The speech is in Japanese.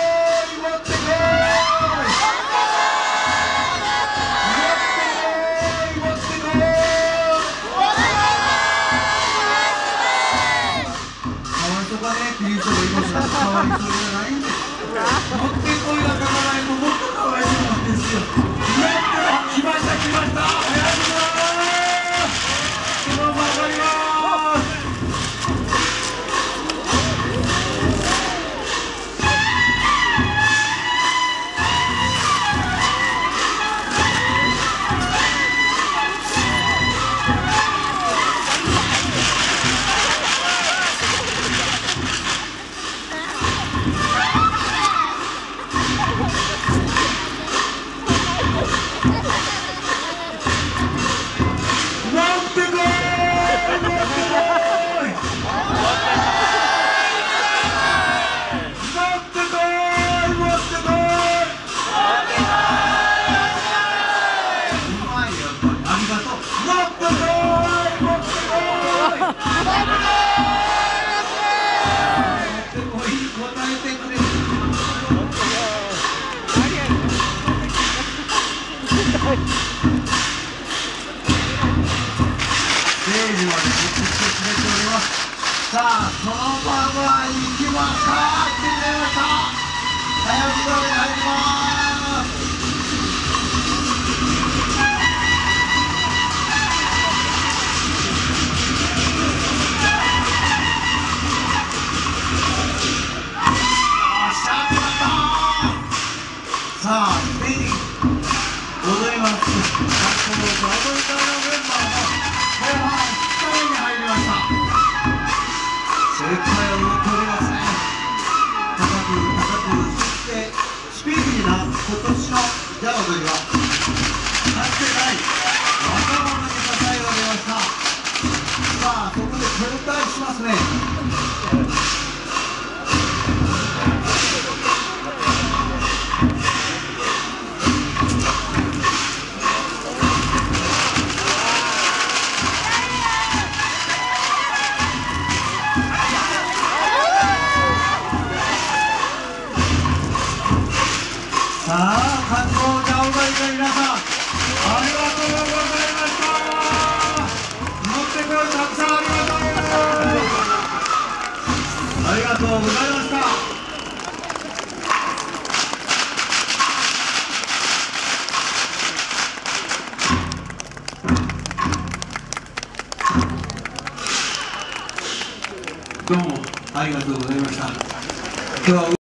キリストが命だとかわいそうじゃないんです。持ってこいがかからないともっとかわいそうなんですよ。やった来ました来ました。早くだー。そのままります。 Yeah. さあステージ踊ります。学校の踊り隊のメンバーも後半2日目に入りました。精一杯踊っておりますね。高く高く、そしてスピーディーな今年のジャワ踊りはかつてない若者に支えられました。さあそこで交代しますね。さあ、関東ジャワ踊りの皆さん、ありがとうございました。乗ってくれてたくさんありがとう。ありがとうございました。どうもありがとうございました。今日は